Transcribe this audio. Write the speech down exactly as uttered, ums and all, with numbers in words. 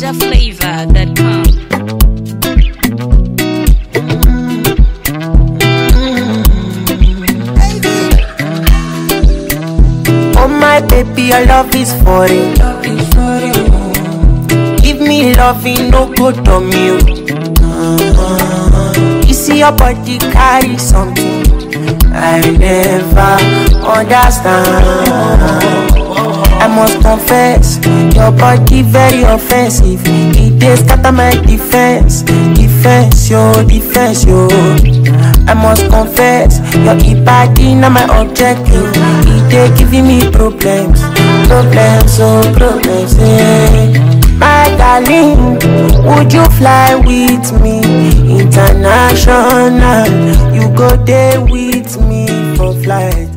niger flavor dot com. Oh my baby, your love is for it. Give me loving, no good on you. You see your body carry something I never understand. I must confess, your body very offensive. It is scatter my defense, defense, yo, defense, yo. I must confess, your body not my objective. It is giving me problems, problems, oh problems, yeah. My darling, would you fly with me international? You go there with me for flight.